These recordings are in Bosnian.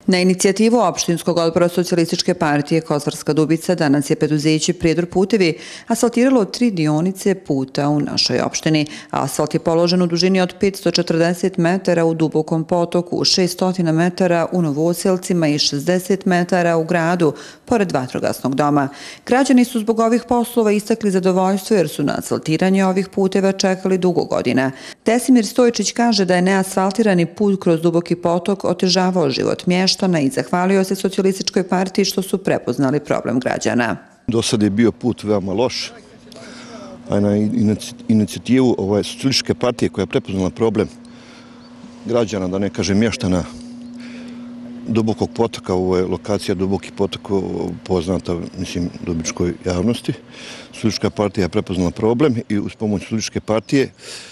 Na inicijativu opštinskog odbora Socijalističke partije Kozarska Dubica danas je preduzeće Prijedor putevi asfaltiralo 3 dionice puta u našoj opštini. Asfalt je položen u dužini od 540 metara u Dubokom potoku, 600 metara u Novoselcima i 60 metara u gradu, pored vatrogasnog doma. Građani su zbog ovih poslova istakli zadovoljstvo jer su na asfaltiranje ovih puteva čekali dugo godina. Desimir Stojčić kaže da je neasfaltirani put kroz Duboki potok otežavao život mještana i zahvalio se Socijalističkoj partiji što su prepoznali problem građana. Do sada je bio put veoma loš, a na inicijativu Socijalističke partije koja je prepoznala problem građana, da ne kažem mještana Dubokog potoka, ovo je lokacija Duboki potok poznata, mislim, dubičkoj javnosti. Socijalistička partija je prepoznala problem i uz pomoć Socijalističke partije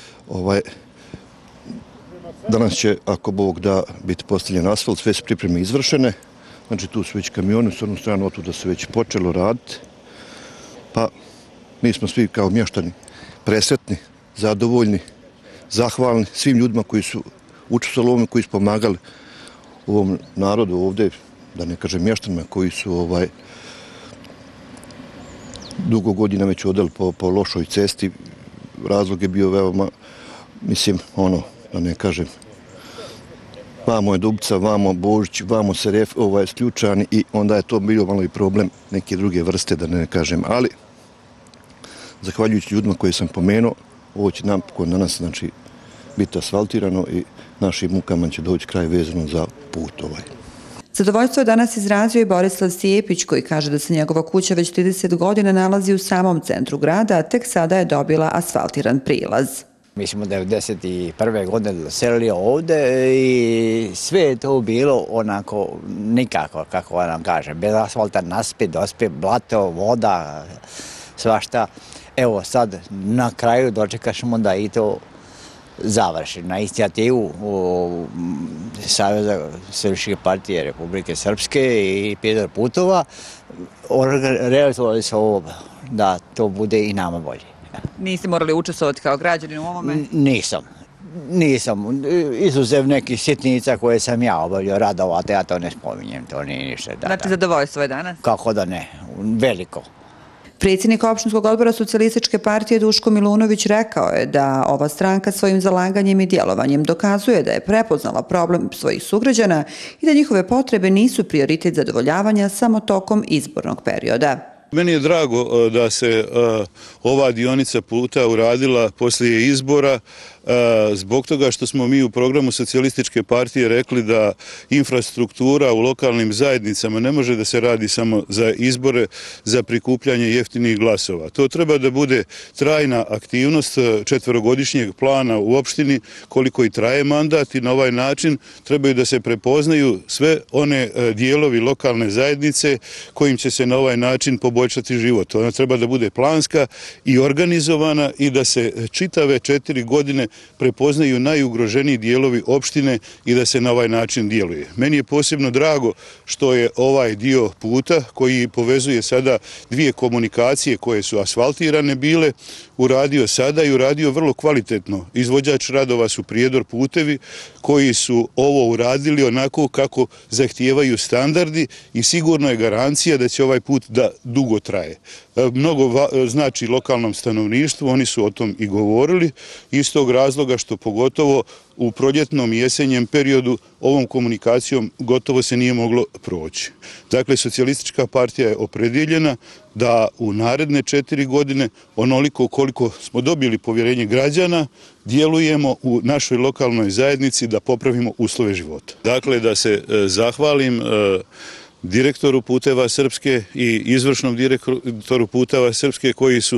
danas će, ako Bog da, biti postavljen asfalt, sve su pripreme izvršene. Znači tu su već kamioni, s jednu stranu otuda se već počelo raditi. Pa mi smo svi kao mještani presretni, zadovoljni, zahvalni svim ljudima koji su učestvovali u ovome, koji su pomagali ovom narodu ovdje, da ne kažem mještanima, koji su dugo godina već odeli po lošoj cesti. Razlog je bio veoma, mislim, da ne kažem, vamo je Dubica, vamo Božić, vamo Seref, Sključani i onda je to bio malo i problem neke druge vrste, da ne kažem, ali zahvaljujući ljudima koje sam pomenuo, ovo će napokon danas biti asfaltirano i našim mukama će doći kraj vezano za put ovaj. Zadovoljstvo je danas izrazio i Borislav Sjepić koji kaže da se njegova kuća već 30 godina nalazi u samom centru grada, a tek sada je dobila asfaltiran prilaz. Mi smo 1991. godine doselili ovdje i sve je to bilo onako nikako, kako vam kaže, bez asfalta, naspe, dospe, blato, voda, svašta. Evo sad na kraju dočekašemo da i to završi. Na inicijativu Saveza Socijalističke partije Republike Srpske i Prijedor putova realizovali su ovo da to bude i nama bolje. Niste morali učestvovati kao građanin u ovome? Nisam. Izuzev nekih sitnica koje sam ja obavljao radovati, ja to ne spominjem, to nije ništa. Znači zadovoljstvo je danas? Kako da ne, veliko. Predsjednik opštinskog odbora Socijalističke partije Duško Milunović rekao je da ova stranka svojim zalaganjem i djelovanjem dokazuje da je prepoznala problem svojih sugrađana i da njihove potrebe nisu prioritet zadovoljavanja samo tokom izbornog perioda. Meni je drago da se ova dionica puta uradila poslije izbora zbog toga što smo mi u programu Socijalističke partije rekli da infrastruktura u lokalnim zajednicama ne može da se radi samo za izbore, za prikupljanje jeftinih glasova. To treba da bude trajna aktivnost četverogodišnjeg plana u opštini koliko i traje mandat i na ovaj način trebaju da se prepoznaju sve one dijelovi lokalne zajednice kojim će se na ovaj način poboljšati život. Ona treba da bude planska i organizovana i da se čitave 4 godine prepoznaju najugroženiji dijelovi opštine i da se na ovaj način djeluje. Meni je posebno drago što je ovaj dio puta koji povezuje sada 2 komunikacije koje su asfaltirane bile, uradio sada i uradio vrlo kvalitetno. Izvođač radova su Prijedor putevi koji su ovo uradili onako kako zahtijevaju standardi i sigurno je garancija da će ovaj put da dugo traje. Mnogo znači lokalnom stanovništvu, oni su o tom i govorili, iz tog razloga što pogotovo u proljetnom i jesenjem periodu ovom komunikacijom gotovo se nije moglo proći. Dakle, Socijalistička partija je opredjeljena da u naredne 4 godine, onoliko koliko smo dobili povjerenje građana, djelujemo u našoj lokalnoj zajednici da popravimo uslove života. Dakle, da se zahvalim direktoru Puteva Srpske i izvršnom direktoru Puteva Srpske koji su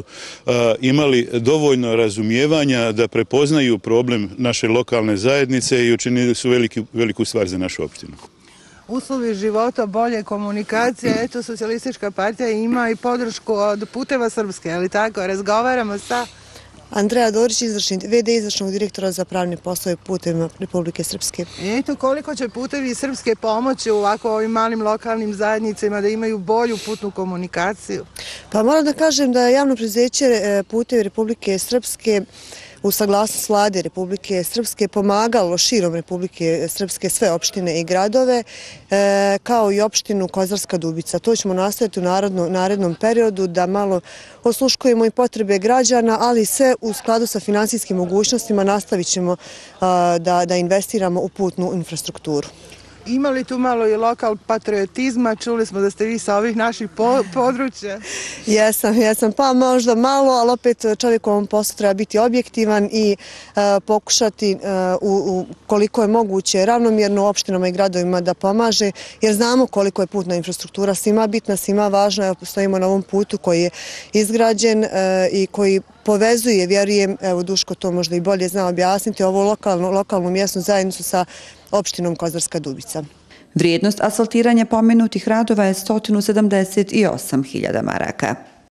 imali dovoljno razumijevanja da prepoznaju problem naše lokalne zajednice i učinili su veliku stvar za našu opštinu. Uslovi života, bolje komunikacije, eto Socijalistička partija ima i podršku od Puteva Srpske, ali tako, razgovaramo sa Andreja Dorić, VD izvršnog direktora za pravne poslove Putevima Republike Srpske. Eto, koliko će Putevi Srpske pomoći u ovako ovim malim lokalnim zajednicama da imaju bolju putnu komunikaciju? Pa moram da kažem da javno preduzeće Putevi Republike Srpske u saglasnost Vlade Republike Srpske pomagalo širom Republike Srpske sve opštine i gradove, kao i opštinu Kozarska Dubica. To ćemo nastaviti u narednom periodu da malo osluškujemo i potrebe građana, ali sve u skladu sa finansijskim mogućnostima nastavit ćemo da investiramo u putnu infrastrukturu. Ima li tu malo i lokal patriotizma? Čuli smo da ste vi sa ovih naših područja. Jesam, pa možda malo, ali opet čovjek u ovom poslu treba biti objektivan i pokušati koliko je moguće ravnomjerno opštinama i gradovima da pomaže, jer znamo koliko je putna infrastruktura svima bitna, svima važna. Evo, stojimo na ovom putu koji je izgrađen i koji povezuje, vjerujem, evo Duško to možda i bolje zna objasniti, ovu lokalnu mjesnu zajednicu sa opštinom Kozarska Dubica. Vrijednost asfaltiranja pomenutih radova je 178.000 maraka.